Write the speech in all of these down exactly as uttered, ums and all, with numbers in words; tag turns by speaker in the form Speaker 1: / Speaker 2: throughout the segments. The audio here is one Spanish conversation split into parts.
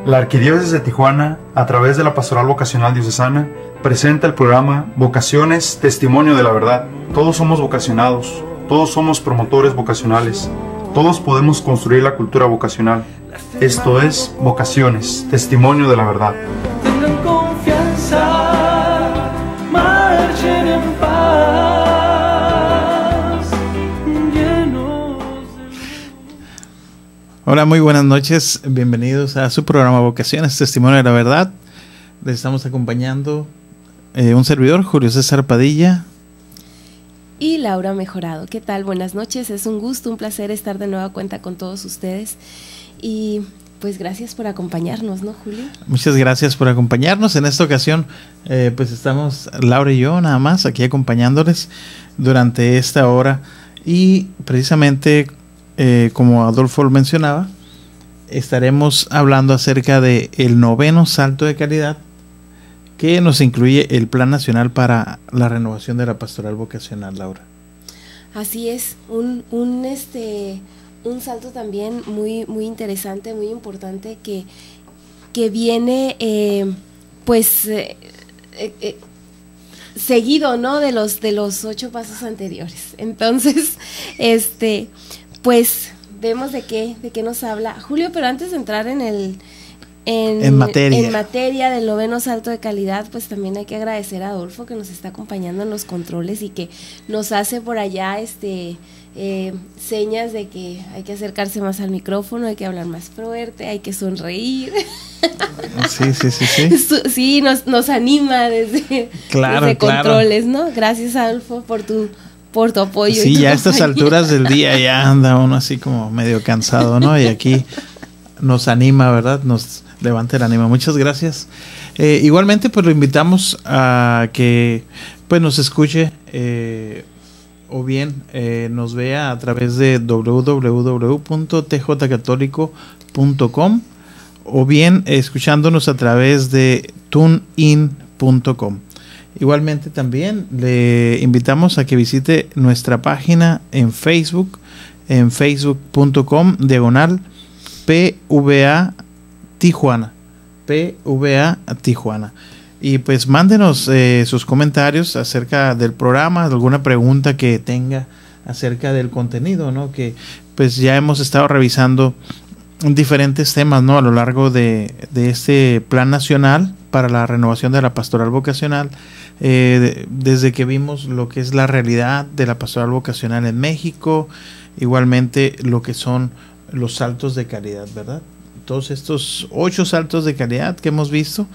Speaker 1: La Arquidiócesis de Tijuana, a través de la Pastoral Vocacional Diocesana, presenta el programa Vocaciones, Testimonio de la Verdad. Todos somos vocacionados, todos somos promotores vocacionales, todos podemos construir la cultura vocacional. Esto es Vocaciones, Testimonio de la Verdad.
Speaker 2: Tengan confianza, marchen en paz, llenos de...
Speaker 3: Hola, muy buenas noches, bienvenidos a su programa Vocaciones, Testimonio de la Verdad. Les estamos acompañando eh, un servidor, Julio César Padilla
Speaker 4: y Laura Mejorado. ¿Qué tal? Buenas noches, es un gusto, un placer estar de nueva cuenta con todos ustedes y pues gracias por acompañarnos, ¿no, Julio?
Speaker 3: Muchas gracias por acompañarnos. En esta ocasión eh, pues estamos Laura y yo nada más aquí acompañándoles durante esta hora y precisamente eh, como Adolfo lo mencionaba, estaremos hablando acerca de el noveno salto de calidad que nos incluye el Plan Nacional para la Renovación de la Pastoral Vocacional, Laura.
Speaker 4: Así es, un, un este un salto también muy muy interesante, muy importante que, que viene eh, pues eh, eh, eh, seguido, ¿no? de los de los ocho pasos anteriores. Entonces, este pues vemos de qué de qué nos habla Julio, pero antes de entrar en el En,
Speaker 3: en materia.
Speaker 4: en materia del noveno salto de calidad, pues también hay que agradecer a Adolfo que nos está acompañando en los controles y que nos hace por allá este eh, señas de que hay que acercarse más al micrófono, hay que hablar más fuerte, hay que sonreír.
Speaker 3: Sí, sí, sí, sí.
Speaker 4: Sí, nos, nos anima desde,
Speaker 3: claro,
Speaker 4: desde
Speaker 3: claro.
Speaker 4: controles, ¿no? Gracias, Adolfo, por tu por tu apoyo.
Speaker 3: Sí,
Speaker 4: y tu
Speaker 3: ya a estas
Speaker 4: compañía.
Speaker 3: alturas del día ya anda uno así como medio cansado, ¿no? Y aquí nos anima, ¿verdad? Nos levanta el ánimo. Muchas gracias. Eh, igualmente, pues lo invitamos a que pues nos escuche eh, o bien eh, nos vea a través de doble u doble u doble u punto t j católico punto com o bien eh, escuchándonos a través de tune in punto com. Igualmente también le invitamos a que visite nuestra página en Facebook, en facebook punto com diagonal P V A Tijuana, P V A Tijuana. Y pues mándenos eh, sus comentarios acerca del programa, alguna pregunta que tenga acerca del contenido, ¿no? Que pues ya hemos estado revisando diferentes temas, ¿no? A lo largo de, de este Plan Nacional para la Renovación de la Pastoral Vocacional, eh, de, desde que vimos lo que es la realidad de la Pastoral Vocacional en México, igualmente lo que son los saltos de calidad, ¿verdad? Todos estos ocho saltos de calidad que hemos visto,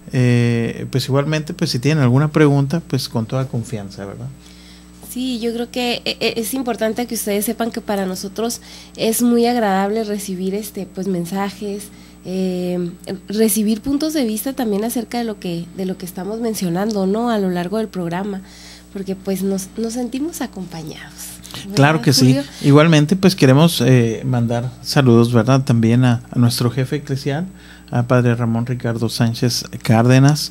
Speaker 3: eh, pues igualmente, pues si tienen alguna pregunta, pues con toda confianza, ¿verdad?
Speaker 4: Sí, yo creo que es importante que ustedes sepan que para nosotros es muy agradable recibir este pues mensajes, eh, recibir puntos de vista también acerca de lo que de lo que estamos mencionando, ¿no? A lo largo del programa, porque pues nos, nos sentimos acompañados.
Speaker 3: Claro que Julio? Sí. Igualmente, pues queremos eh, mandar saludos, ¿verdad? También a, a nuestro jefe eclesial, a Padre Ramón Ricardo Sánchez Cárdenas.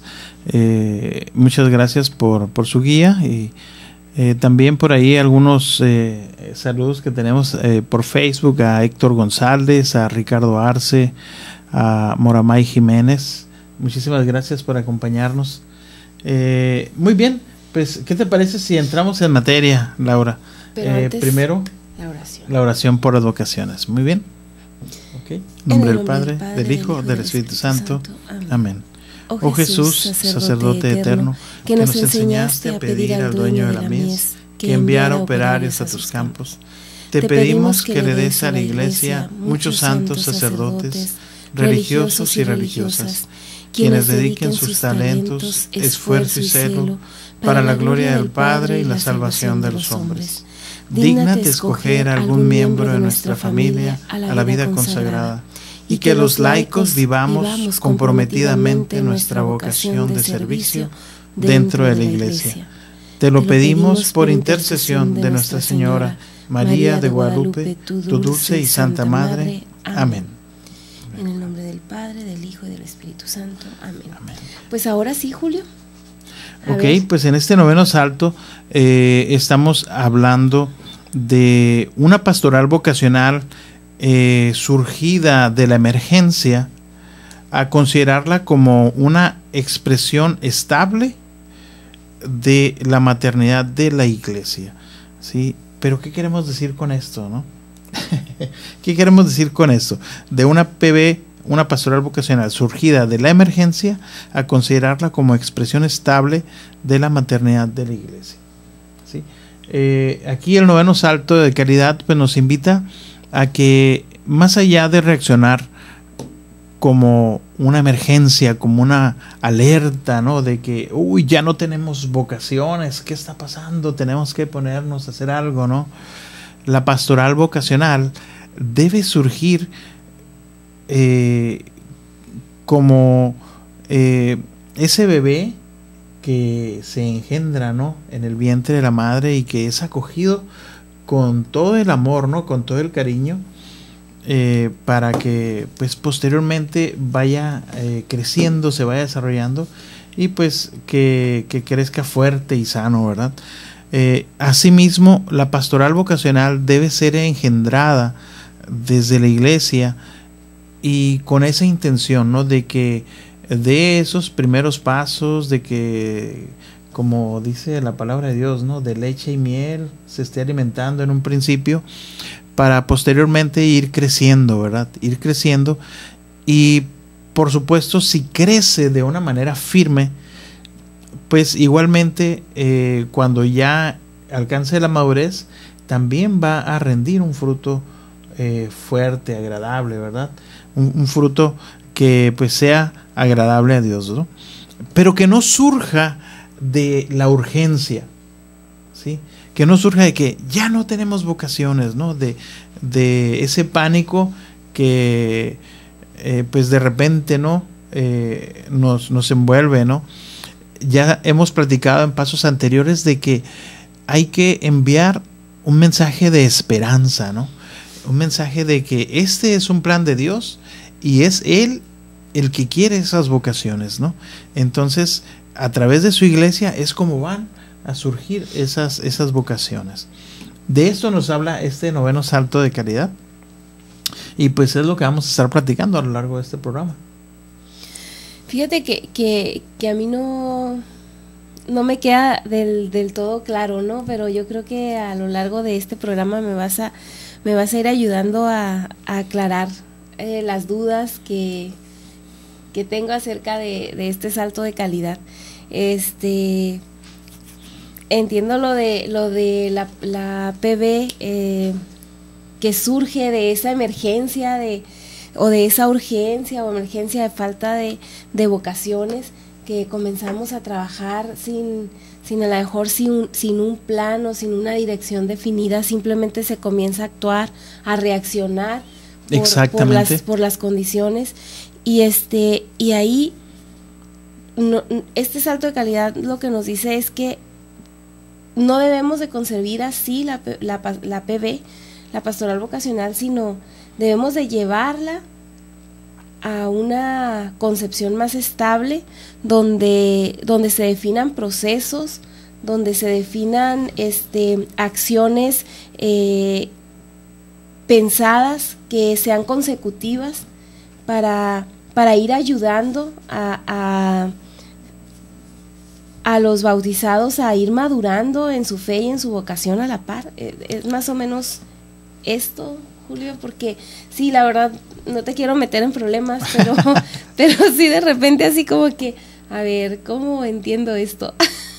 Speaker 3: Eh, muchas gracias por, por su guía y eh, también por ahí algunos eh, saludos que tenemos eh, por Facebook a Héctor González, a Ricardo Arce, a Moramay Jiménez. Muchísimas gracias por acompañarnos. Eh, muy bien, pues, ¿qué te parece si entramos en materia, Laura?
Speaker 4: Pero
Speaker 3: eh,
Speaker 4: antes,
Speaker 3: primero,
Speaker 4: la oración.
Speaker 3: La oración por las vocaciones. Muy bien. Okay. En nombre del Padre, del, Padre, del Hijo, del, del Espíritu, Espíritu Santo. Santo. Amén. Amén.
Speaker 4: Oh,
Speaker 3: oh Jesús, sacerdote, sacerdote eterno, que, que nos enseñaste a pedir al dueño de la mies que enviara operarios a tus campos, te pedimos que le des a la Iglesia muchos santos sacerdotes, religiosos y religiosas, quienes dediquen sus talentos, esfuerzo y celo para la gloria del Padre y la salvación de los hombres. Dígnate escoger algún miembro de nuestra familia a la vida consagrada y que los laicos vivamos comprometidamente nuestra vocación de servicio dentro de la Iglesia. Te lo pedimos por intercesión de Nuestra Señora María de Guadalupe, tu dulce y santa Madre. Amén.
Speaker 4: En el nombre del Padre, del Hijo y del Espíritu Santo. Amén. Amén. Pues ahora sí, Julio.
Speaker 3: A ok, ver. Pues en este noveno salto eh, estamos hablando de una pastoral vocacional eh, surgida de la emergencia a considerarla como una expresión estable de la maternidad de la iglesia, ¿sí? Pero ¿qué queremos decir con esto, no? ¿Qué queremos decir con esto? De una P B, una pastoral vocacional surgida de la emergencia, a considerarla como expresión estable de la maternidad de la iglesia, ¿sí? Eh, aquí el noveno salto de calidad pues nos invita a que, más allá de reaccionar como una emergencia, como una alerta, ¿no? De que, uy, ya no tenemos vocaciones, ¿qué está pasando? Tenemos que ponernos a hacer algo, ¿no? La pastoral vocacional debe surgir eh, como eh, ese bebé que se engendra, ¿no? En el vientre de la madre y que es acogido con todo el amor, ¿no? Con todo el cariño. Eh, para que pues posteriormente vaya eh, creciendo, se vaya desarrollando y pues que, que crezca fuerte y sano, ¿verdad? Eh, asimismo, la pastoral vocacional debe ser engendrada desde la iglesia y con esa intención, ¿no? De que de esos primeros pasos, de que, como dice la palabra de Dios, ¿no? De leche y miel se esté alimentando en un principio, para posteriormente ir creciendo, ¿verdad? Ir creciendo y, por supuesto, si crece de una manera firme, pues igualmente eh, cuando ya alcance la madurez, también va a rendir un fruto eh, fuerte, agradable, ¿verdad? Un, un fruto que pues sea agradable a Dios, ¿no? Pero que no surja de la urgencia, ¿sí? Que no surja de que ya no tenemos vocaciones, ¿no? De, de ese pánico que eh, pues de repente, ¿no? Eh, nos, nos envuelve, ¿no? Ya hemos platicado en pasos anteriores de que hay que enviar un mensaje de esperanza, ¿no? Un mensaje de que este es un plan de Dios y es Él el que quiere esas vocaciones, ¿no? Entonces, a través de su iglesia es como van a surgir esas, esas vocaciones. De esto nos habla este noveno salto de calidad y pues es lo que vamos a estar platicando a lo largo de este programa.
Speaker 4: Fíjate que, que, que a mí no, no me queda del, del todo claro, ¿no? Pero yo creo que a lo largo de este programa me vas a, me vas a ir ayudando a, a aclarar eh, las dudas que, que tengo acerca de, de este salto de calidad. Este... Entiendo lo de lo de la, la P B eh, que surge de esa emergencia de o de esa urgencia o emergencia de falta de, de vocaciones, que comenzamos a trabajar sin, sin a lo mejor sin un, sin un plan o sin una dirección definida, simplemente se comienza a actuar, a reaccionar por, por, las, por las condiciones y este y ahí no, este salto de calidad lo que nos dice es que no debemos de concebir así la, la, la P B, la pastoral vocacional, sino debemos de llevarla a una concepción más estable, donde, donde se definan procesos, donde se definan este, acciones eh, pensadas que sean consecutivas para, para ir ayudando a... a a los bautizados a ir madurando en su fe y en su vocación a la par. Es más o menos esto, Julio, porque sí, la verdad, no te quiero meter en problemas, pero, pero sí de repente así como que, a ver, ¿cómo entiendo esto?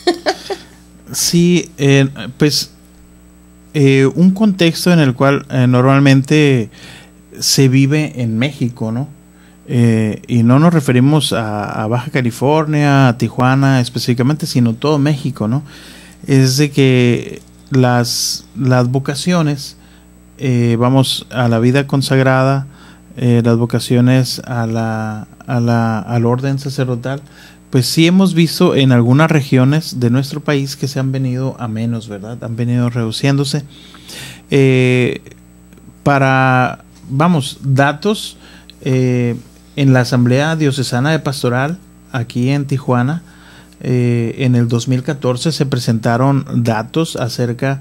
Speaker 3: Sí, eh, pues eh, un contexto en el cual eh, normalmente se vive en México, ¿no? Eh, y no nos referimos a, a Baja California, a Tijuana específicamente, sino todo México, ¿no? Es de que las, las vocaciones, eh, vamos, a la vida consagrada, eh, las vocaciones a la, a la, al orden sacerdotal, pues sí hemos visto en algunas regiones de nuestro país que se han venido a menos, ¿verdad? Han venido reduciéndose. Eh, para, vamos, datos... Eh, en la Asamblea Diocesana de Pastoral, aquí en Tijuana, eh, en el dos mil catorce se presentaron datos acerca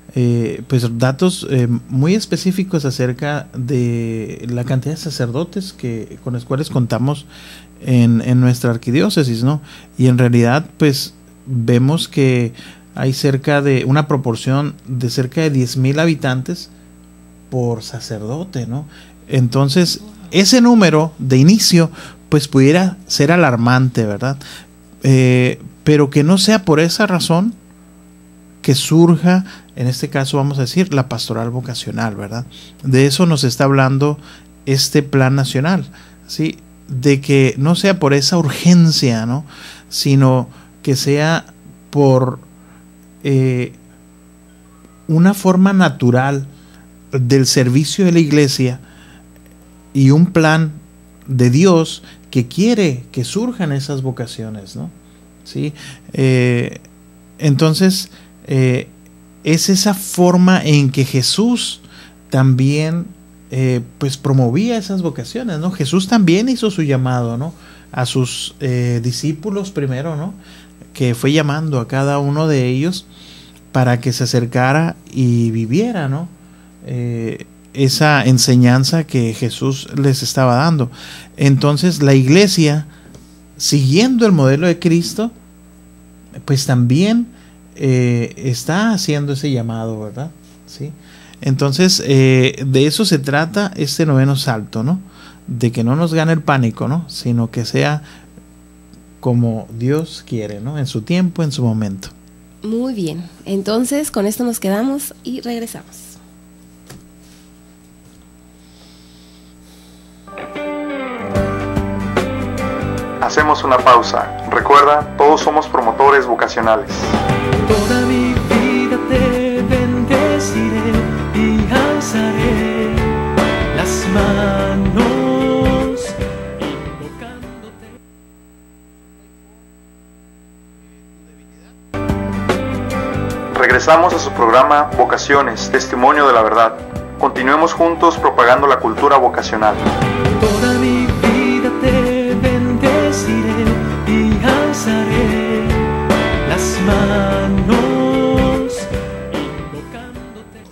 Speaker 3: eh, pues datos eh, muy específicos acerca de la cantidad de sacerdotes que con los cuales contamos en, en nuestra arquidiócesis, ¿no? Y en realidad, pues vemos que hay cerca de una proporción de cerca de diez mil habitantes por sacerdote, ¿no? Entonces, ese número de inicio, pues pudiera ser alarmante, ¿verdad? Eh, pero que no sea por esa razón que surja, en este caso vamos a decir, la pastoral vocacional, ¿verdad? De eso nos está hablando este plan nacional, ¿sí? De que no sea por esa urgencia, ¿no? Sino que sea por eh, una forma natural del servicio de la iglesia y un plan de Dios que quiere que surjan esas vocaciones, ¿no? ¿Sí? Eh, entonces, eh, es esa forma en que Jesús también eh, pues promovía esas vocaciones, ¿no? Jesús también hizo su llamado, ¿no? A sus eh, discípulos primero, ¿no? Que fue llamando a cada uno de ellos para que se acercara y viviera, ¿no? Eh, esa enseñanza que Jesús les estaba dando. Entonces la iglesia, siguiendo el modelo de Cristo, pues también eh, está haciendo ese llamado, ¿verdad? ¿Sí? Entonces eh, de eso se trata este noveno salto, ¿no? De que no nos gane el pánico, ¿no? Sino que sea como Dios quiere, ¿no? En su tiempo, en su momento.
Speaker 4: Muy bien, entonces con esto nos quedamos y regresamos.
Speaker 1: Hacemos una pausa. Recuerda, todos somos promotores vocacionales.
Speaker 2: Toda mi vida te bendeciré y alzaré las manos invocándote.
Speaker 1: Regresamos a su programa Vocaciones, Testimonio de la Verdad. Continuemos juntos propagando la cultura vocacional.
Speaker 2: Toda mi vida te bendeciré y alzaré las manos invocándote.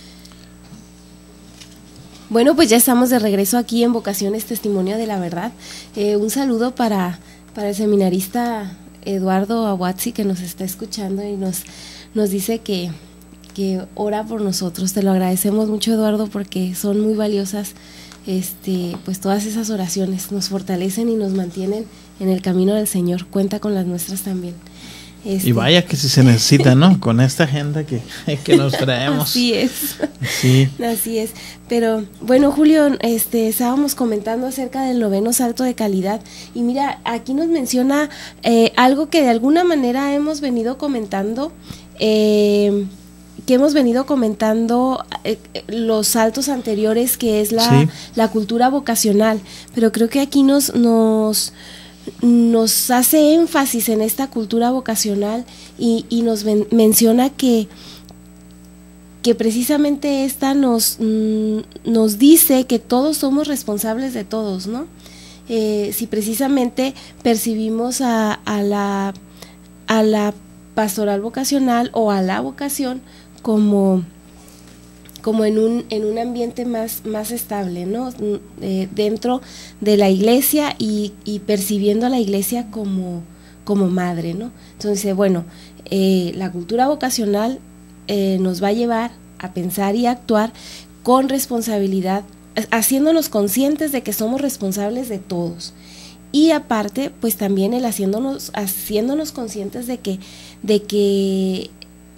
Speaker 4: Bueno, pues ya estamos de regreso aquí en Vocaciones, Testimonio de la Verdad. Eh, un saludo para, para el seminarista Eduardo Aguazzi, que nos está escuchando y nos, nos dice que, que ora por nosotros. Te lo agradecemos mucho, Eduardo, porque son muy valiosas. Este, pues todas esas oraciones nos fortalecen y nos mantienen en el camino del Señor. Cuenta con las nuestras también. Este,
Speaker 3: y vaya que si se necesita, ¿no? Con esta agenda que, que nos traemos.
Speaker 4: Así es.
Speaker 3: Sí.
Speaker 4: Así es. Pero bueno, Julio, este, estábamos comentando acerca del noveno salto de calidad y mira, aquí nos menciona eh, algo que de alguna manera hemos venido comentando. Eh, que hemos venido comentando eh, los saltos anteriores, que es la, sí. la cultura vocacional, pero creo que aquí nos, nos, nos hace énfasis en esta cultura vocacional y, y nos ven, menciona que, que precisamente esta nos, mm, nos dice que todos somos responsables de todos, ¿no? Eh, si precisamente percibimos a, a, la, a la pastoral vocacional o a la vocación como, como en un en un ambiente más, más estable, ¿no? Eh, dentro de la iglesia y, y percibiendo a la iglesia como, como madre, ¿no? Entonces, bueno, eh, la cultura vocacional eh, nos va a llevar a pensar y a actuar con responsabilidad, haciéndonos conscientes de que somos responsables de todos. Y aparte, pues también el haciéndonos, haciéndonos conscientes de que, de que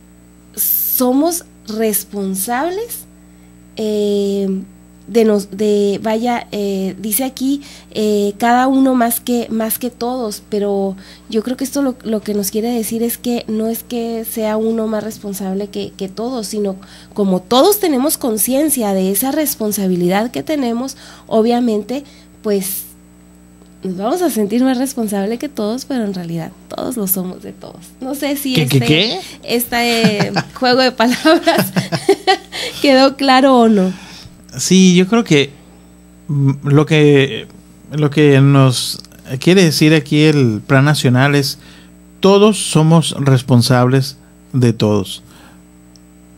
Speaker 4: somos responsables eh, de nos, de vaya, eh, dice aquí eh, cada uno más que más que todos, pero yo creo que esto lo, lo que nos quiere decir es que no es que sea uno más responsable que, que todos, sino como todos tenemos conciencia de esa responsabilidad que tenemos, obviamente, pues nos vamos a sentir más responsable que todos, pero en realidad todos lo somos de todos. No sé si
Speaker 3: ¿Qué,
Speaker 4: este,
Speaker 3: qué, qué?
Speaker 4: este eh, juego de palabras quedó claro o no.
Speaker 3: Sí, yo creo que lo que lo que nos quiere decir aquí el Plan Nacional es todos somos responsables de todos.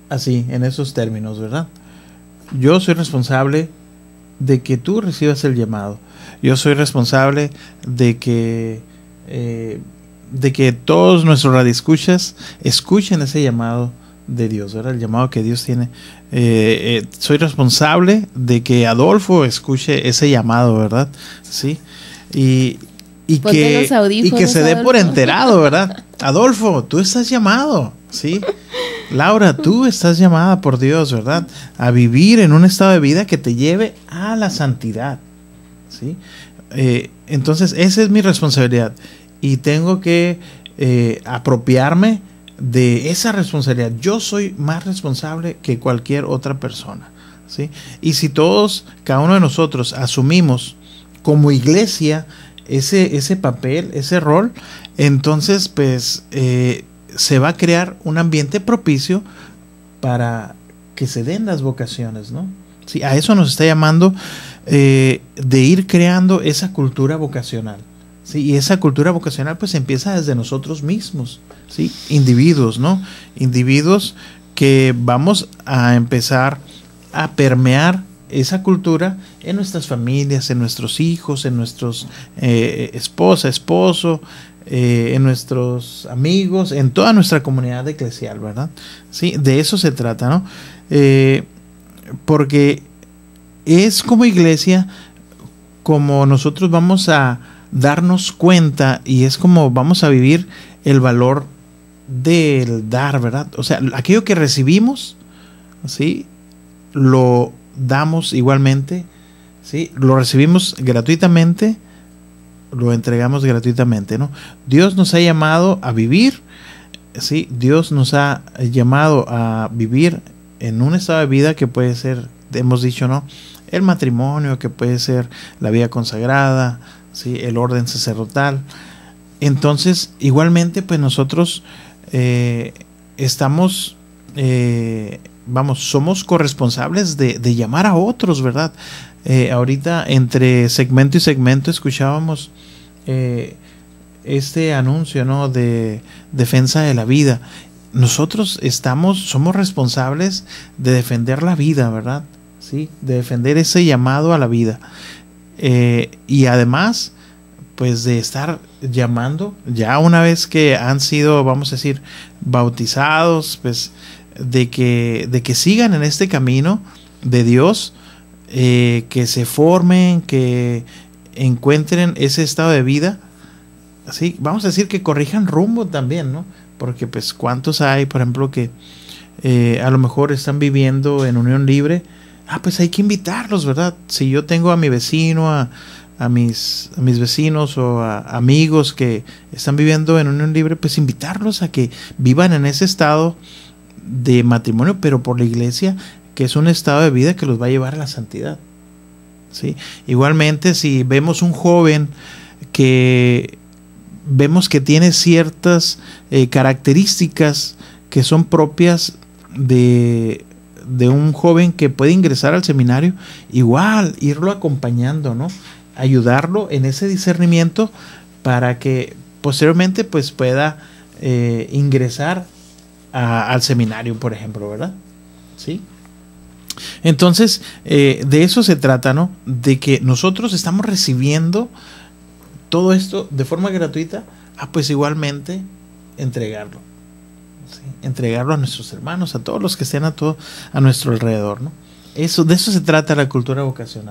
Speaker 3: así, en esos términos, ¿verdad? Yo soy responsable de que tú recibas el llamado. Yo soy responsable de que eh, de que todos nuestros radioescuchas escuchen ese llamado de Dios, ¿verdad? El llamado que Dios tiene. Eh, eh, soy responsable de que Adolfo escuche ese llamado, ¿verdad? Sí. Y, y que, y que se dé por enterado, ¿verdad? Adolfo, tú estás llamado, ¿sí? Laura, tú estás llamada por Dios, ¿verdad? A vivir en un estado de vida que te lleve a la santidad, ¿sí? Eh, entonces, esa es mi responsabilidad. Y tengo que eh, apropiarme de esa responsabilidad. Yo soy más responsable que cualquier otra persona, ¿sí? Y si todos, cada uno de nosotros, asumimos como iglesia ese, ese papel, ese rol, entonces pues eh, se va a crear un ambiente propicio para que se den las vocaciones, ¿no? Sí, a eso nos está llamando, eh, de ir creando esa cultura vocacional. Sí, y esa cultura vocacional pues empieza desde nosotros mismos, ¿sí? Individuos, ¿no? Individuos que vamos a empezar a permear esa cultura en nuestras familias, en nuestros hijos, en nuestros eh, esposa, esposo, eh, en nuestros amigos, en toda nuestra comunidad eclesial, ¿verdad? Sí, de eso se trata, ¿no? Eh, porque es como iglesia como nosotros vamos a darnos cuenta, y es como vamos a vivir el valor del dar, ¿verdad? O sea, aquello que recibimos, ¿sí? Lo damos igualmente, ¿sí? Lo recibimos gratuitamente, lo entregamos gratuitamente, ¿no? Dios nos ha llamado a vivir, ¿sí? Dios nos ha llamado a vivir en un estado de vida que puede ser, hemos dicho, ¿no? El matrimonio, que puede ser la vida consagrada, ¿sí? El orden sacerdotal. Entonces, igualmente, pues nosotros eh, estamos, eh, vamos, somos corresponsables de, de llamar a otros, ¿verdad? Eh, ahorita, entre segmento y segmento, escuchábamos eh, este anuncio, ¿no? De defensa de la vida. Nosotros estamos, somos responsables de defender la vida, ¿verdad? Sí, de defender ese llamado a la vida. Eh, y además, pues de estar llamando, ya una vez que han sido, vamos a decir, bautizados, pues de que, de que sigan en este camino de Dios, eh, que se formen, que encuentren ese estado de vida, así, vamos a decir que corrijan rumbo también, ¿no? Porque pues cuántos hay, por ejemplo, que eh, a lo mejor están viviendo en unión libre. Ah, pues hay que invitarlos, ¿verdad? Si yo tengo a mi vecino, a, a, mis, a mis vecinos o a amigos que están viviendo en unión libre, pues invitarlos a que vivan en ese estado de matrimonio, pero por la iglesia, que es un estado de vida que los va a llevar a la santidad, ¿sí? Igualmente, si vemos un joven que vemos que tiene ciertas eh, características que son propias de... de un joven que puede ingresar al seminario, igual irlo acompañando, ¿no? Ayudarlo en ese discernimiento para que posteriormente pues pueda eh, ingresar a, al seminario, por ejemplo, ¿verdad? ¿Sí? Entonces, eh, de eso se trata, ¿no? De que nosotros estamos recibiendo todo esto de forma gratuita, ah, pues igualmente entregarlo. ¿Sí? Entregarlo a nuestros hermanos, a todos los que estén a todo a nuestro alrededor, ¿no? Eso, de eso se trata la cultura vocacional.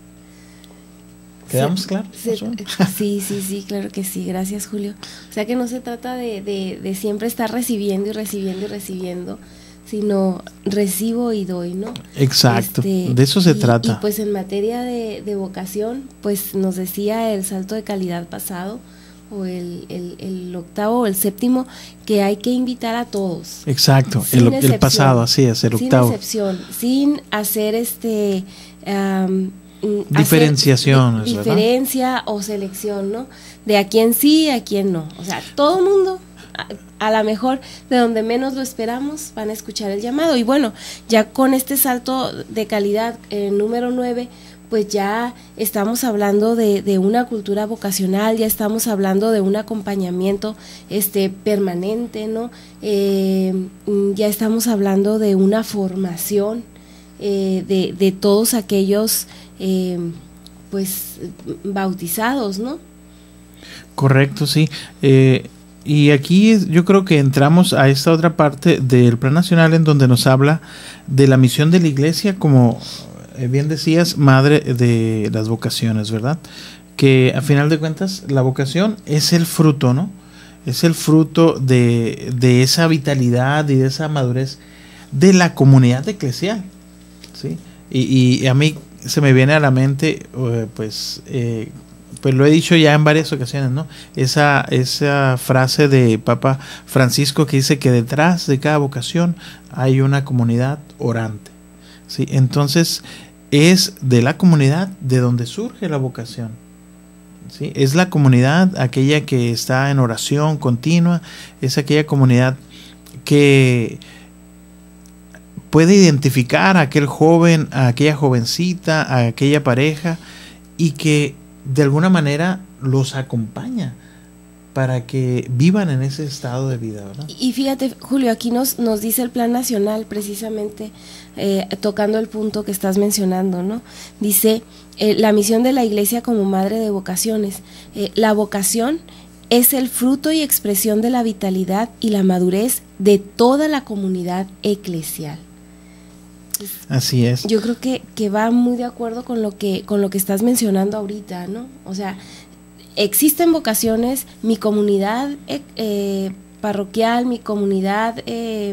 Speaker 3: ¿Quedamos
Speaker 4: sí,
Speaker 3: claros?
Speaker 4: Sí, sí, sí, sí, claro que sí. Gracias, Julio. O sea que no se trata de, de, de siempre estar recibiendo y recibiendo y recibiendo, sino recibo y doy, ¿no?
Speaker 3: Exacto,
Speaker 4: este,
Speaker 3: de eso se
Speaker 4: y,
Speaker 3: trata.
Speaker 4: Y pues en materia de, de vocación, pues nos decía el salto de calidad pasado, o el, el, el octavo o el séptimo, que hay que invitar a todos.
Speaker 3: Exacto, el, el pasado, así es, el octavo.
Speaker 4: Sin excepción, sin hacer este um,
Speaker 3: diferenciación,
Speaker 4: hacer di diferencia o selección, ¿no? De a quién sí, a quién no. O sea, todo mundo, a, a lo mejor de donde menos lo esperamos, van a escuchar el llamado. Y bueno, ya con este salto de calidad, eh, número nueve, pues ya estamos hablando de, de una cultura vocacional, ya estamos hablando de un acompañamiento este permanente, ¿no? Eh, ya estamos hablando de una formación eh, de, de todos aquellos eh, pues bautizados, ¿no?
Speaker 3: Correcto, sí. Eh, y aquí yo creo que entramos a esta otra parte del Plan Nacional en donde nos habla de la misión de la Iglesia como, eh, bien decías, madre de las vocaciones, ¿verdad? Que a final de cuentas la vocación es el fruto, ¿no? Es el fruto de, de esa vitalidad y de esa madurez de la comunidad eclesial, ¿sí? Y, y a mí se me viene a la mente, eh, pues... Eh, pues lo he dicho ya en varias ocasiones, ¿no? Esa, esa frase de Papa Francisco que dice que detrás de cada vocación hay una comunidad orante, ¿sí? Entonces es de la comunidad de donde surge la vocación, ¿sí? Es la comunidad aquella que está en oración continua, es aquella comunidad que puede identificar a aquel joven, a aquella jovencita, a aquella pareja y que de alguna manera los acompaña para que vivan en ese estado de vida, ¿verdad?
Speaker 4: Y fíjate, Julio, aquí nos, nos dice el Plan Nacional, precisamente eh, tocando el punto que estás mencionando, ¿no? Dice, eh, la misión de la Iglesia como madre de vocaciones. Eh, la vocación es el fruto y expresión de la vitalidad y la madurez de toda la comunidad eclesial.
Speaker 3: Así es.
Speaker 4: Yo creo que, que va muy de acuerdo con lo que con lo que estás mencionando ahorita, ¿no? O sea, existen vocaciones, mi comunidad eh, eh, parroquial, mi comunidad, eh,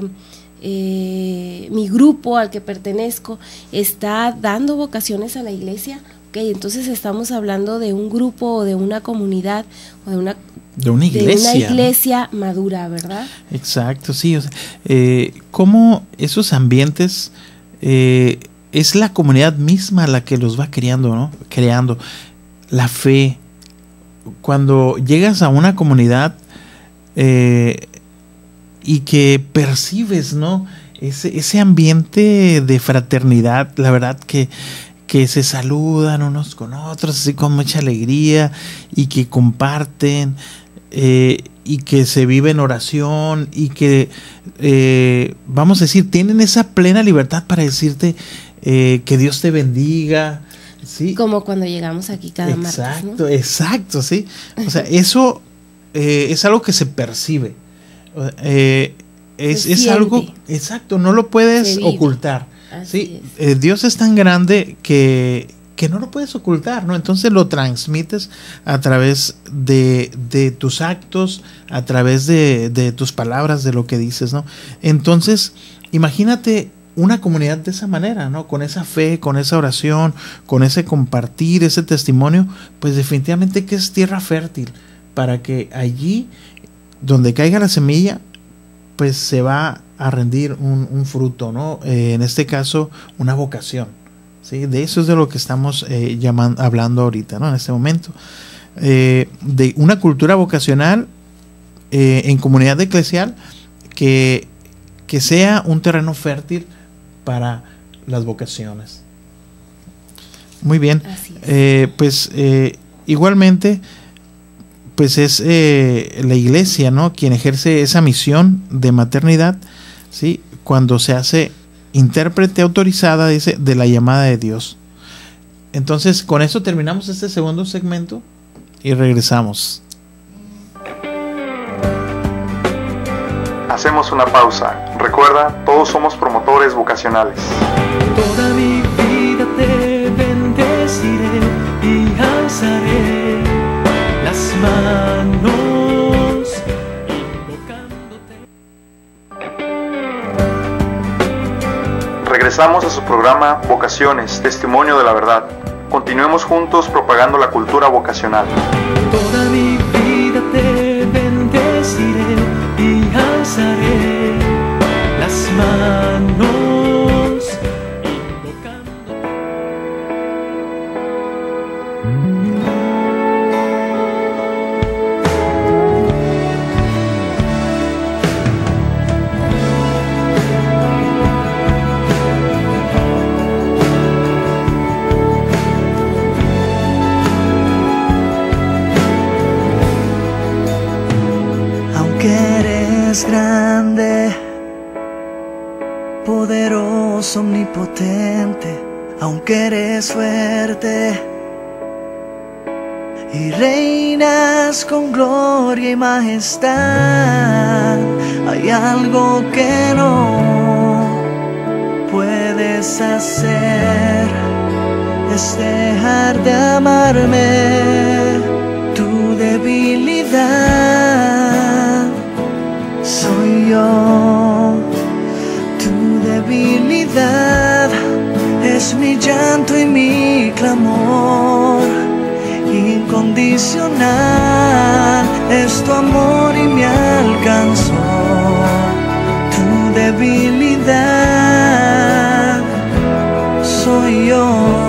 Speaker 4: eh, mi grupo al que pertenezco está dando vocaciones a la iglesia. Okay, entonces estamos hablando de un grupo o de una comunidad o de una
Speaker 3: de una iglesia,
Speaker 4: de una iglesia ¿no? madura, ¿verdad?
Speaker 3: Exacto, sí. O sea, eh, cómo esos ambientes Eh, es la comunidad misma la que los va creando, ¿no? Creando la fe. Cuando llegas a una comunidad eh, y que percibes, ¿no? Ese, ese ambiente de fraternidad, la verdad que, que se saludan unos con otros, así con mucha alegría y que comparten. Eh, y que se vive en oración y que, eh, vamos a decir, tienen esa plena libertad para decirte eh, que Dios te bendiga, ¿sí?
Speaker 4: Como cuando llegamos aquí cada
Speaker 3: exacto,
Speaker 4: martes, ¿no?
Speaker 3: Exacto, exacto, sí. O sea, eso eh, es algo que se percibe. Eh, es,
Speaker 4: se
Speaker 3: es algo, exacto, no lo puedes ocultar. ¿Sí? Eh, Dios es tan grande que... que no lo puedes ocultar, ¿no? Entonces lo transmites a través de, de tus actos, a través de, de tus palabras, de lo que dices, ¿no? Entonces, imagínate una comunidad de esa manera, ¿no? Con esa fe, con esa oración, con ese compartir, ese testimonio, pues definitivamente que es tierra fértil para que allí, donde caiga la semilla, pues se va a rendir un, un fruto, ¿no? Eh, en este caso, una vocación. Sí, de eso es de lo que estamos eh, llamando, hablando ahorita, ¿no? En este momento. Eh, de una cultura vocacional eh, en comunidad eclesial que, que sea un terreno fértil para las vocaciones. Muy bien.
Speaker 4: Así es.
Speaker 3: Eh, pues eh, igualmente, pues es eh, la iglesia, ¿no? Quien ejerce esa misión de maternidad, ¿sí? Cuando se hace intérprete autorizada, dice, de la llamada de Dios. Entonces, con eso terminamos este segundo segmento y regresamos.
Speaker 1: Hacemos una pausa. Recuerda, todos somos promotores vocacionales.
Speaker 2: Toda mi vida te bendeciré y alzaré las manos.
Speaker 1: Regresamos a su programa Vocaciones, Testimonio de la Verdad. Continuemos juntos propagando la cultura vocacional.
Speaker 2: Toda mi vida te bendeciré y alzaré las manos invocándote. eres grande, poderoso, omnipotente, aunque eres fuerte y reinas con gloria y majestad. Hay algo que no puedes hacer, es dejar de amarme. Tu debilidad soy yo, tu debilidad es mi llanto y mi clamor. Incondicional es tu amor y me alcanzó. Tu debilidad soy yo.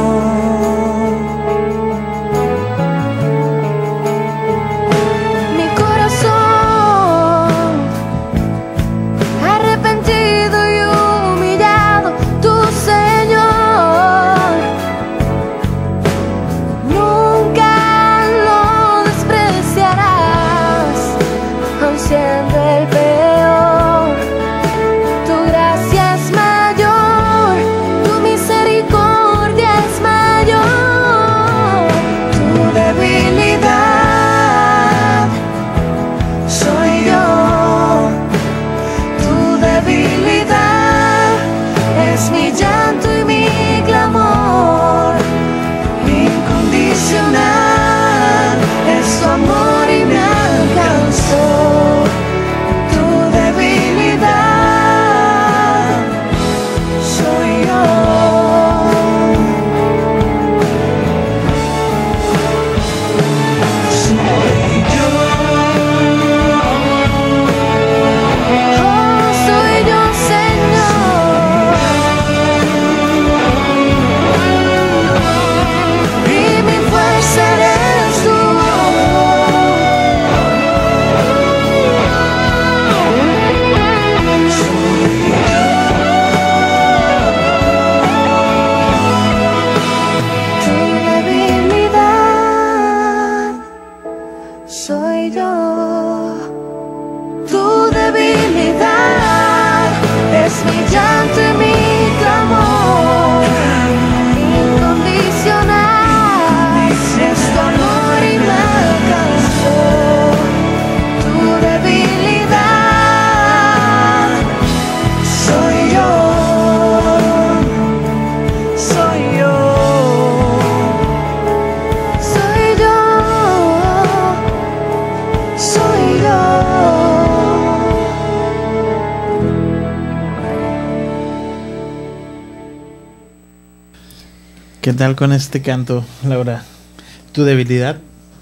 Speaker 3: ¿Qué tal con este canto, Laura? Tu debilidad.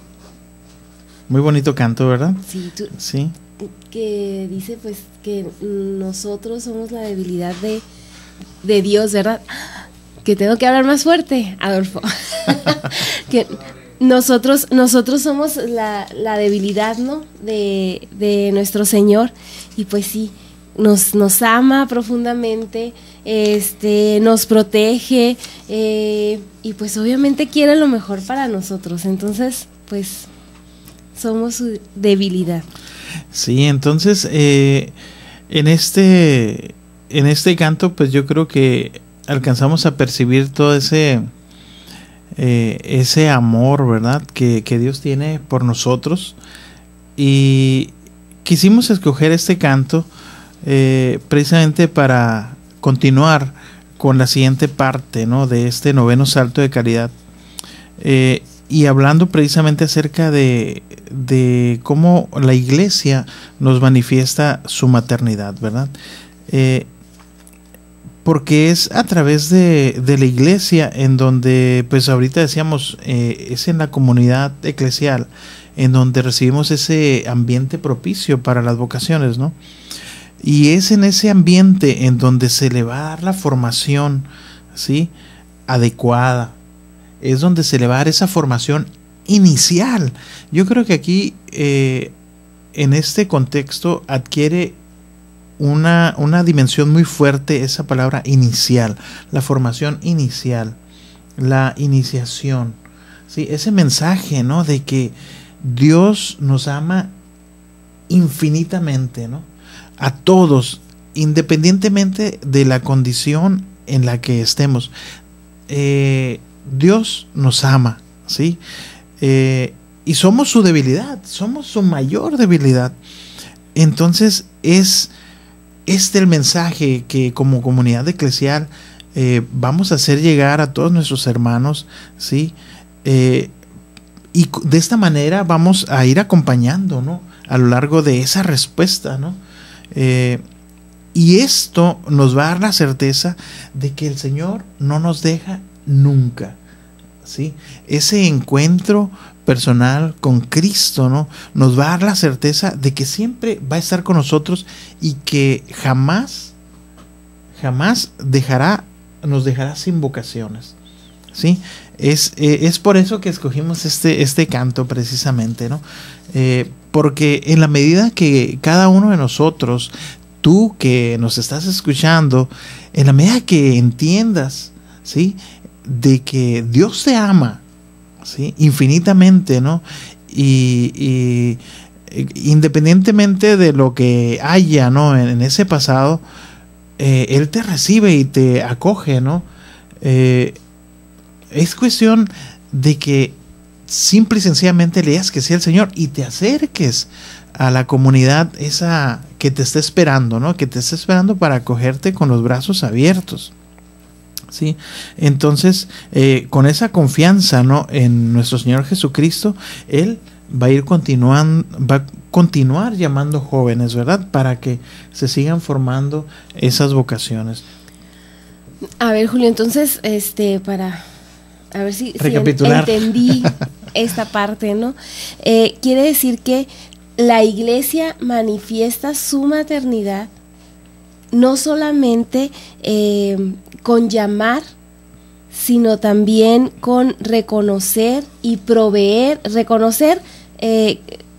Speaker 3: Muy bonito canto, ¿verdad?
Speaker 4: Sí, tú,
Speaker 3: sí.
Speaker 4: Que dice pues que nosotros somos la debilidad de, de Dios, ¿verdad? Que tengo que hablar más fuerte, Adolfo. Que nosotros, nosotros somos la, la debilidad, ¿no? De, de nuestro Señor. Y pues sí, nos, nos ama profundamente, este, nos protege, eh, y pues obviamente quiere lo mejor para nosotros. Entonces, pues somos su debilidad.
Speaker 3: Sí, entonces eh, en este en este canto, pues yo creo que alcanzamos a percibir todo ese eh, ese amor, ¿verdad? Que, que Dios tiene por nosotros, y quisimos escoger este canto eh, precisamente para continuar con la siguiente parte, ¿no? De este noveno salto de caridad, eh, y hablando precisamente acerca de, de cómo la iglesia nos manifiesta su maternidad, ¿verdad? Eh, porque es a través de, de la iglesia en donde, pues ahorita decíamos, eh, es en la comunidad eclesial en donde recibimos ese ambiente propicio para las vocaciones, ¿no? Y es en ese ambiente en donde se le va a dar la formación, ¿sí?, adecuada. Es donde se le va a dar esa formación inicial. Yo creo que aquí, eh, en este contexto, adquiere una, una dimensión muy fuerte esa palabra inicial, la formación inicial, la iniciación, ¿sí? Ese mensaje, ¿no?, de que Dios nos ama infinitamente, ¿no? a todos, independientemente de la condición en la que estemos. Eh, Dios nos ama, ¿sí? Eh, y somos su debilidad, somos su mayor debilidad. Entonces es este el mensaje que como comunidad eclesial eh, vamos a hacer llegar a todos nuestros hermanos, ¿sí? Eh, y de esta manera vamos a ir acompañando, ¿no?, a lo largo de esa respuesta, ¿no? Eh, y esto nos va a dar la certeza de que el Señor no nos deja nunca, ¿sí? Ese encuentro personal con Cristo, ¿no?, nos va a dar la certeza de que siempre va a estar con nosotros y que jamás, jamás dejará, nos dejará sin vocaciones, ¿sí? Es, eh, es por eso que escogimos este, este canto precisamente, ¿no? Eh, porque en la medida que cada uno de nosotros, tú que nos estás escuchando, en la medida que entiendas, ¿sí?, de que Dios te ama, ¿sí?, infinitamente, ¿no? Y, y independientemente de lo que haya, ¿no?, en, en ese pasado, eh, Él te recibe y te acoge, ¿no? Eh, es cuestión de que simple y sencillamente leas que sea el Señor y te acerques a la comunidad esa que te está esperando, ¿no? Que te está esperando para acogerte con los brazos abiertos, ¿sí? Entonces, eh, con esa confianza, ¿no?, en nuestro Señor Jesucristo, Él va a ir continuando, va a continuar llamando jóvenes, ¿verdad?, para que se sigan formando esas vocaciones.
Speaker 4: A ver, Julio, entonces, este, para a ver si, si
Speaker 3: recapitular.
Speaker 4: entendí esta parte, ¿no? Eh, quiere decir que la Iglesia manifiesta su maternidad no solamente eh, con llamar, sino también con reconocer y proveer, reconocer eh,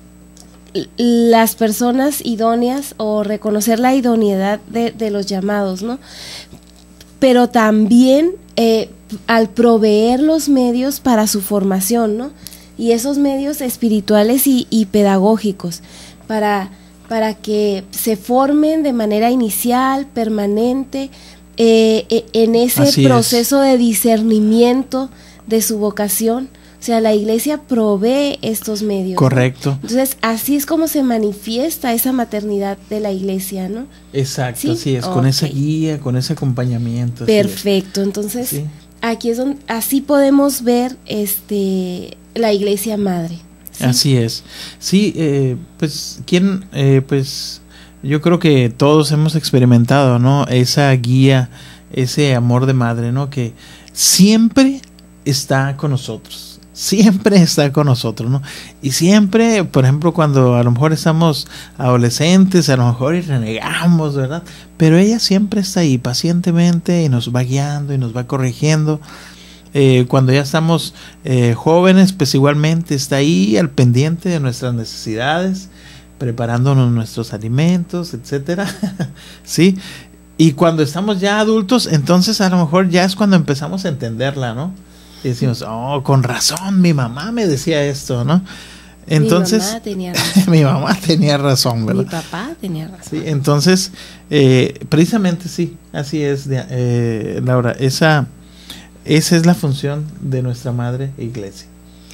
Speaker 4: las personas idóneas o reconocer la idoneidad de, de los llamados, ¿no? Pero también eh, al proveer los medios para su formación, ¿no? Y esos medios espirituales y, y pedagógicos para, para que se formen de manera inicial, permanente, eh, en ese
Speaker 3: Así
Speaker 4: proceso
Speaker 3: es.
Speaker 4: de discernimiento de su vocación. O sea, la Iglesia provee estos medios.
Speaker 3: Correcto.
Speaker 4: ¿No? Entonces, así es como se manifiesta esa maternidad de la Iglesia, ¿no?
Speaker 3: Exacto,
Speaker 4: ¿Sí?
Speaker 3: así es,
Speaker 4: Okay.
Speaker 3: con esa guía, con ese acompañamiento.
Speaker 4: Perfecto, entonces
Speaker 3: sí.
Speaker 4: aquí es donde así podemos ver este la Iglesia Madre. ¿Sí?
Speaker 3: Así es. Sí, eh, pues, ¿quién? Eh, pues, yo creo que todos hemos experimentado, ¿no?, esa guía, ese amor de madre, ¿no?, que siempre está con nosotros. Siempre está con nosotros, ¿no? Y siempre, por ejemplo, cuando a lo mejor estamos adolescentes, a lo mejor y renegamos, ¿verdad? Pero ella siempre está ahí pacientemente y nos va guiando y nos va corrigiendo. Eh, cuando ya estamos eh, jóvenes, pues igualmente está ahí al pendiente de nuestras necesidades, preparándonos nuestros alimentos, etcétera. ¿Sí? Y cuando estamos ya adultos, entonces a lo mejor ya es cuando empezamos a entenderla, ¿no? Y decimos, oh, con razón, mi mamá me decía esto, ¿no? Entonces,
Speaker 4: mi mamá tenía razón.
Speaker 3: mi mamá tenía razón, ¿verdad?
Speaker 4: Mi papá tenía razón.
Speaker 3: Sí, entonces, eh, precisamente sí, así es, eh, Laura, esa, esa es la función de nuestra Madre Iglesia.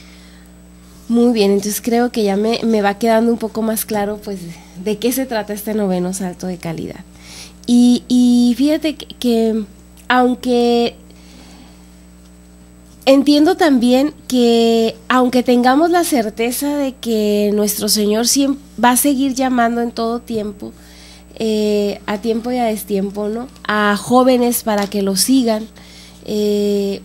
Speaker 4: Muy bien, entonces creo que ya me, me va quedando un poco más claro, pues, de qué se trata este noveno salto de calidad. Y, y fíjate que, que aunque entiendo también que aunque tengamos la certeza de que nuestro Señor siempre va a seguir llamando en todo tiempo, eh, a tiempo y a destiempo, ¿no?, a jóvenes para que lo sigan, eh,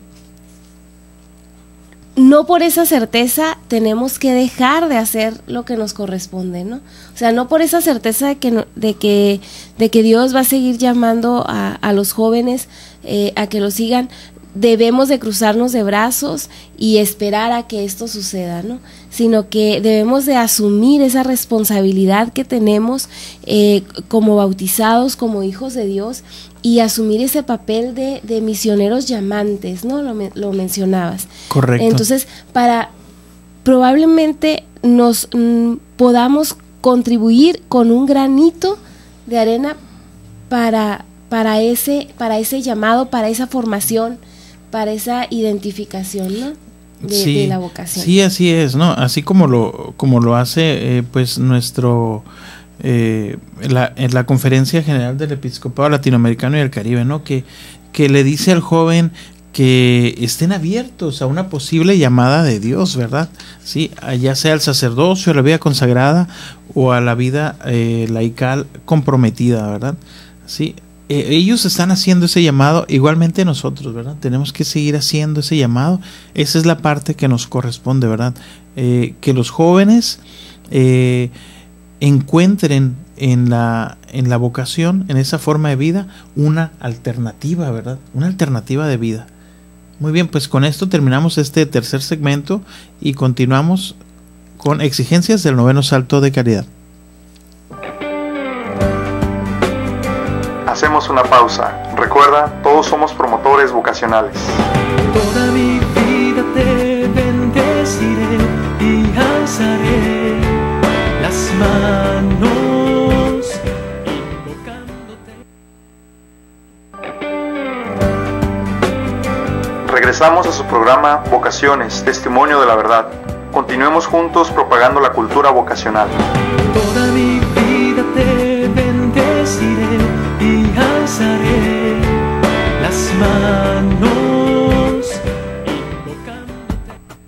Speaker 4: no por esa certeza tenemos que dejar de hacer lo que nos corresponde, ¿no? O sea, no por esa certeza de que, no, de que, de que Dios va a seguir llamando a, a los jóvenes eh, a que lo sigan, debemos de cruzarnos de brazos y esperar a que esto suceda, ¿no? Sino que debemos de asumir esa responsabilidad que tenemos eh, como bautizados, como hijos de Dios, y asumir ese papel de, de misioneros llamantes, ¿no? Lo, lo mencionabas.
Speaker 3: Correcto.
Speaker 4: Entonces, para probablemente nos mm, podamos contribuir con un granito de arena para, para, ese, para ese llamado, para esa formación, para esa identificación, ¿no? De,
Speaker 3: sí,
Speaker 4: de la vocación.
Speaker 3: Sí, así es, ¿no? Así como lo, como lo hace eh, pues nuestro eh, la, en la Conferencia General del Episcopado Latinoamericano y el Caribe, ¿no? Que, que le dice al joven que estén abiertos a una posible llamada de Dios, ¿verdad? Sí, ya sea al sacerdocio, a la vida consagrada o a la vida eh, laical comprometida, ¿verdad? Sí, eh, ellos están haciendo ese llamado, igualmente nosotros, ¿verdad? Tenemos que seguir haciendo ese llamado. Esa es la parte que nos corresponde, ¿verdad? Eh, que los jóvenes eh, encuentren en la, en la vocación, en esa forma de vida, una alternativa, ¿verdad? Una alternativa de vida. Muy bien, pues con esto terminamos este tercer segmento y continuamos con exigencias del noveno salto de caridad.
Speaker 1: Hacemos una pausa. Recuerda, todos somos promotores vocacionales.
Speaker 2: Toda mi vida te bendeciré y alzaré las manos invocándote.
Speaker 1: Regresamos a su programa Vocaciones, Testimonio de la Verdad. Continuemos juntos propagando la cultura vocacional.
Speaker 2: Toda mi vida te bendeciré y alzaré las manos invocándote.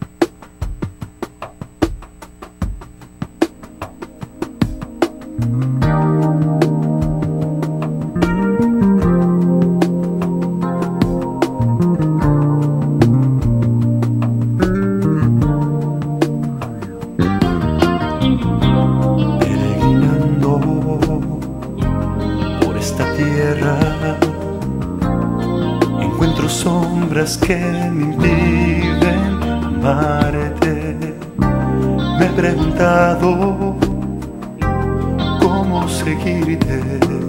Speaker 2: Peregrinando por esta tierra, encuentro sombras que me impiden amarte. Me he preguntado cómo seguirte,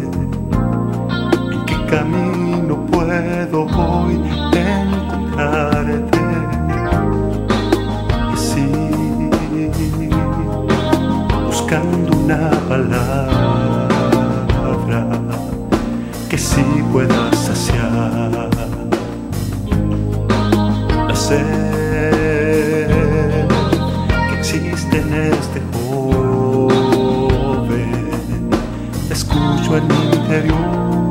Speaker 2: en qué camino puedo hoy encontrarte. Y así, buscando una palabra que sí pueda saciar la sed que existe en este joven. Te escucho en mi interior.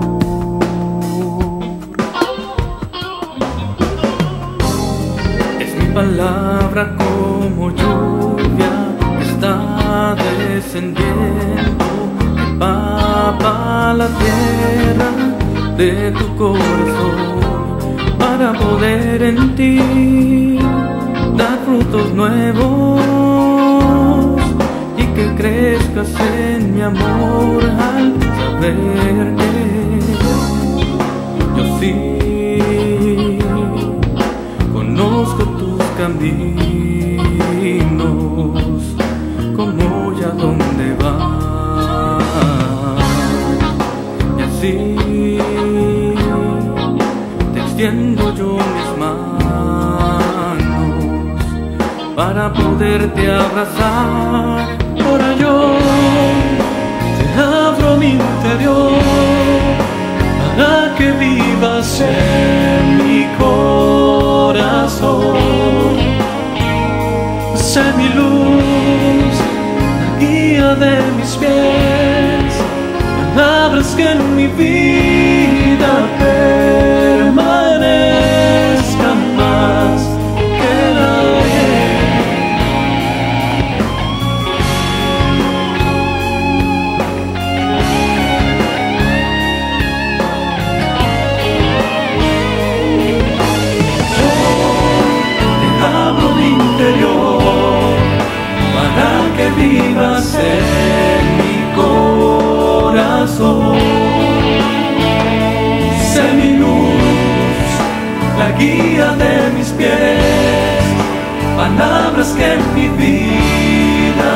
Speaker 2: Es mi palabra como lluvia que está descendiendo, empapa la tierra de tu corazón, para poder en ti dar frutos nuevos y que crezcas en mi amor al saber que yo sí conozco tus caminos, como ya dónde vas. Y así te extiendo yo mis manos para poderte abrazar. Ahora yo te abro mi interior para que vivas en mi corazón. Sé mi luz, la guía de mis pies, palabras que en mi vida permanezcan más que la ayer. Yo te abro mi interior para que vivas en mi corazón. Sé mi luz, la guía de mis pies, palabras que en mi vida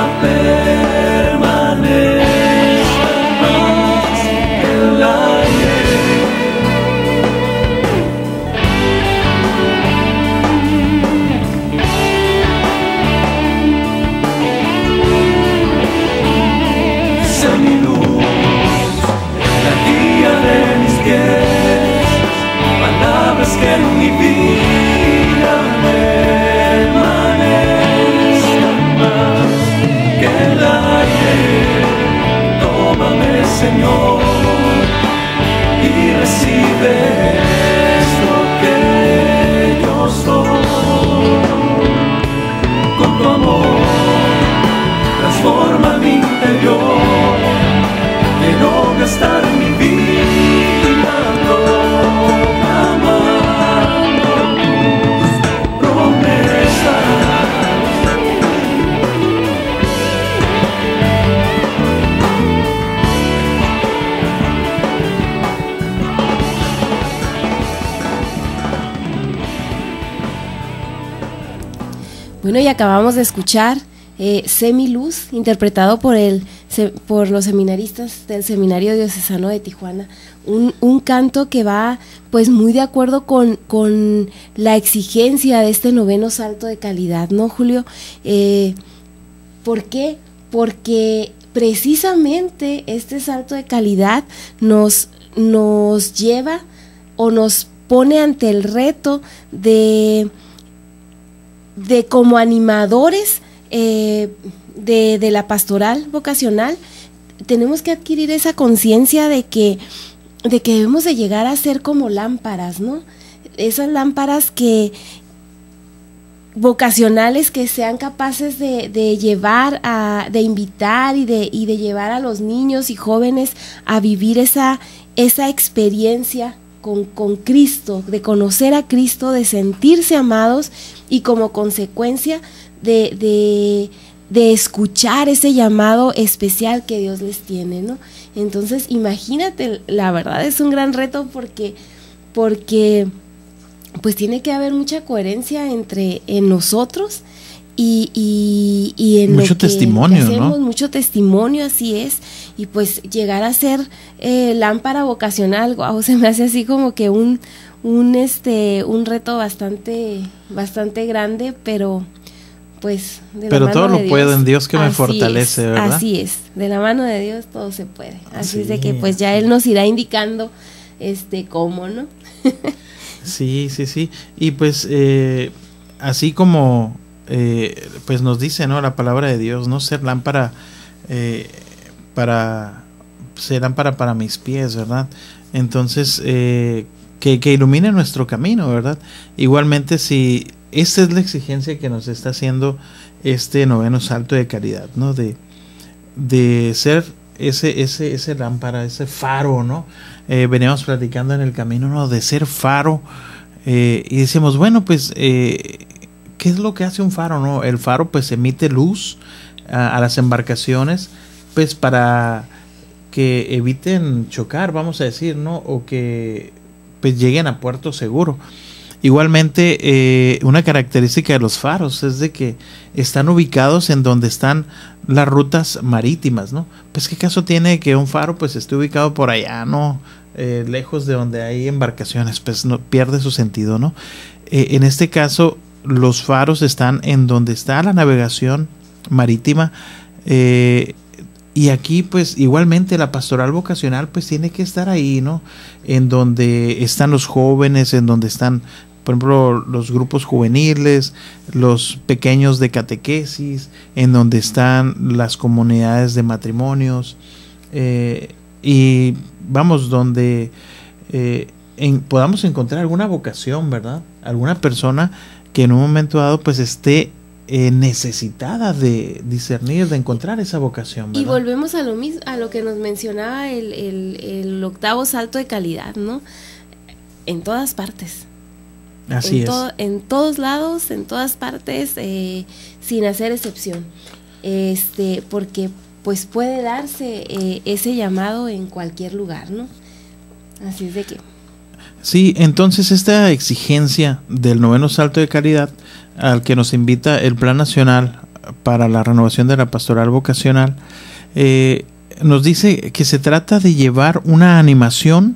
Speaker 2: permanezcan más que el ayer. Sé mi luz,
Speaker 4: Bueno, y acabamos de escuchar eh, Semiluz, interpretado por, el, se, por los seminaristas del Seminario Diocesano de Tijuana. Un, un canto que va pues muy de acuerdo con, con la exigencia de este noveno salto de calidad, ¿no, Julio? Eh, ¿Por qué? Porque precisamente este salto de calidad nos, nos lleva o nos pone ante el reto de... de como animadores eh, de, de la pastoral vocacional, tenemos que adquirir esa conciencia de que, de que debemos de llegar a ser como lámparas, ¿no? Esas lámparas que vocacionales que sean capaces de, de llevar, a, de invitar y de, y de llevar a los niños y jóvenes a vivir esa, esa experiencia Con, con Cristo, de conocer a Cristo, de sentirse amados y como consecuencia de, de, de escuchar ese llamado especial que Dios les tiene, ¿no? Entonces, imagínate, la verdad es un gran reto porque, porque pues tiene que haber mucha coherencia entre en nosotros y, y, y en
Speaker 3: mucho
Speaker 4: lo que,
Speaker 3: testimonio,
Speaker 4: que hacemos,
Speaker 3: ¿no?
Speaker 4: Mucho testimonio, así es, y pues llegar a ser eh, lámpara vocacional, wow, se me hace así como que un, un este, un reto bastante, bastante grande, pero pues de
Speaker 3: pero
Speaker 4: la mano
Speaker 3: todo
Speaker 4: de
Speaker 3: lo
Speaker 4: Dios,
Speaker 3: puedo en Dios que me
Speaker 4: así
Speaker 3: fortalece,
Speaker 4: es,
Speaker 3: ¿verdad?
Speaker 4: Así es, de la mano de Dios todo se puede, así
Speaker 3: Sí.
Speaker 4: es de que pues ya Él nos irá indicando este cómo, ¿no?
Speaker 3: Sí, sí, sí, y pues eh, así como Eh, pues nos dice, ¿no?, la palabra de Dios, no ser lámpara eh, para ser lámpara para mis pies, ¿verdad? Entonces eh, que, que ilumine nuestro camino, ¿verdad? Igualmente, si esta es la exigencia que nos está haciendo este noveno salto de calidad, ¿no? De, de ser ese, ese, ese lámpara, ese faro, ¿no? Eh, veníamos platicando en el camino, ¿no?, de ser faro eh, y decíamos, bueno, pues eh, ¿qué es lo que hace un faro, no? El faro pues emite luz a, a las embarcaciones, pues para que eviten chocar, vamos a decir, ¿no? O que pues lleguen a puerto seguro. Igualmente, eh, una característica de los faros es de que están ubicados en donde están las rutas marítimas, ¿no? Pues qué caso tiene que un faro pues esté ubicado por allá, ¿no? Eh, lejos de donde hay embarcaciones, pues no pierde su sentido, ¿no? Eh, en este caso, los faros están en donde está la navegación marítima eh, y aquí pues igualmente la pastoral vocacional pues tiene que estar ahí, ¿no? En donde están los jóvenes, en donde están por ejemplo los grupos juveniles, los pequeños de catequesis, en donde están las comunidades de matrimonios eh, y vamos donde eh, en, podamos encontrar alguna vocación, ¿verdad? Alguna persona que en un momento dado pues esté eh, necesitada de discernir, de encontrar esa vocación, ¿verdad?
Speaker 4: Y volvemos a lo mismo, a lo que nos mencionaba el, el, el octavo salto de calidad, ¿no? En todas partes.
Speaker 3: Así
Speaker 4: en
Speaker 3: es.
Speaker 4: To, en todos lados, en todas partes, eh, sin hacer excepción. Este, porque pues puede darse eh, ese llamado en cualquier lugar, ¿no? Así es de que...
Speaker 3: Sí, entonces esta exigencia del noveno salto de calidad al que nos invita el Plan Nacional para la Renovación de la Pastoral Vocacional eh, nos dice que se trata de llevar una animación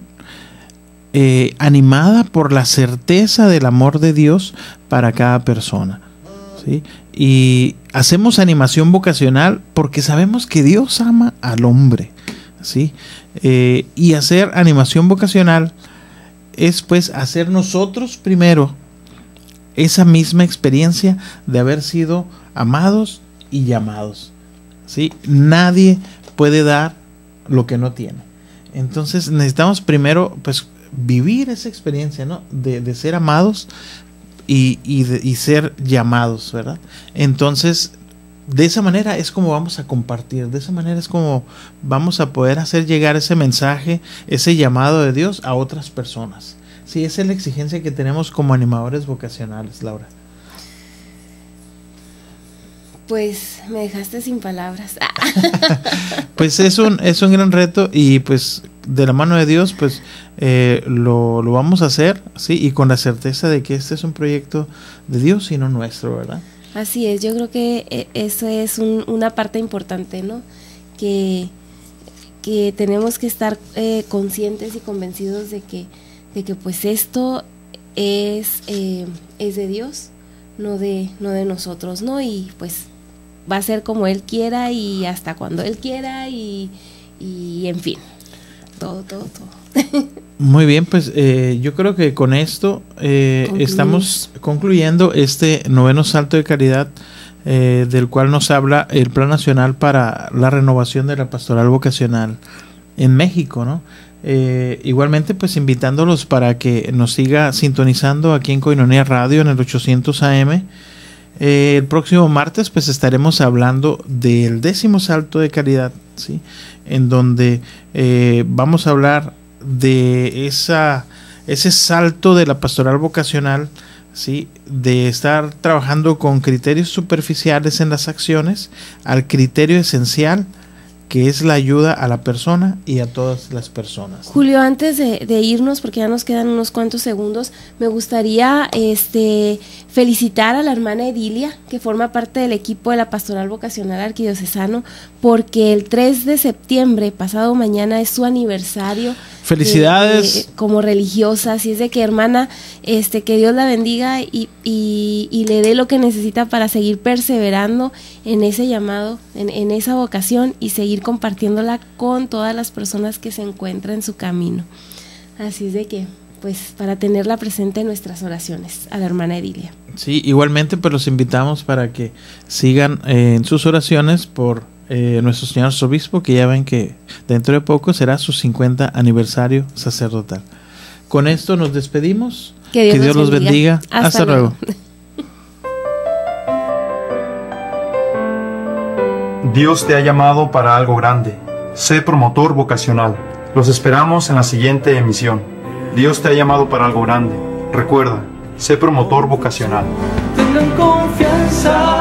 Speaker 3: eh, animada por la certeza del amor de Dios para cada persona, ¿sí? Y hacemos animación vocacional porque sabemos que Dios ama al hombre, ¿sí? Eh, y hacer animación vocacional es pues hacer nosotros primero esa misma experiencia de haber sido amados y llamados, ¿sí? Nadie puede dar lo que no tiene. Entonces necesitamos primero pues vivir esa experiencia, ¿no? De, de ser amados y, y, de, y ser llamados, ¿verdad? Entonces de esa manera es como vamos a compartir, de esa manera es como vamos a poder hacer llegar ese mensaje, ese llamado de Dios a otras personas. Sí, esa es la exigencia que tenemos como animadores vocacionales, Laura.
Speaker 4: Pues me dejaste sin palabras.
Speaker 3: Pues es un, es un gran reto y pues de la mano de Dios pues eh, lo, lo vamos a hacer, sí, y con la certeza de que este es un proyecto de Dios y no nuestro, ¿verdad?
Speaker 4: Así es, yo creo que eso es un, una parte importante, ¿no? Que, que tenemos que estar eh, conscientes y convencidos de que, de que pues esto es, eh, es de Dios, no de, no de nosotros, ¿no? Y pues va a ser como Él quiera y hasta cuando Él quiera y, y en fin, todo, todo, todo.
Speaker 3: Muy bien, pues eh, yo creo que con esto eh, estamos concluyendo este noveno salto de calidad eh, del cual nos habla el Plan Nacional para la Renovación de la Pastoral Vocacional en México, ¿no? Eh, igualmente pues invitándolos para que nos siga sintonizando aquí en Koinonia Radio en el ochocientos A M. Eh, el próximo martes pues estaremos hablando del décimo salto de calidad, ¿sí? En donde eh, vamos a hablar de esa ese salto de la pastoral vocacional, ¿sí? De estar trabajando con criterios superficiales en las acciones al criterio esencial, que es la ayuda a la persona y a todas las personas.
Speaker 4: Julio, antes de, de irnos, porque ya nos quedan unos cuantos segundos, me gustaría este, felicitar a la hermana Edilia, que forma parte del equipo de la Pastoral Vocacional Arquidiocesano, porque el tres de septiembre, pasado mañana, es su aniversario.
Speaker 3: Felicidades.
Speaker 4: De, de, como religiosa, así es de que, hermana, este, que Dios la bendiga y, y, y le dé lo que necesita para seguir perseverando en ese llamado, en, en esa vocación y seguir compartiéndola con todas las personas que se encuentran en su camino. Así es de que, pues, para tenerla presente en nuestras oraciones, a la hermana Edilia.
Speaker 3: Sí, igualmente pues los invitamos para que sigan eh, en sus oraciones por Eh, nuestro señor arzobispo, que ya ven que dentro de poco será su cincuenta aniversario sacerdotal. Con esto nos despedimos.
Speaker 4: Que Dios,
Speaker 3: que Dios los bendiga. bendiga. Hasta, Hasta luego. luego.
Speaker 1: Dios te ha llamado para algo grande. Sé promotor vocacional. Los esperamos en la siguiente emisión. Dios te ha llamado para algo grande. Recuerda, sé promotor vocacional.
Speaker 2: Tengan confianza.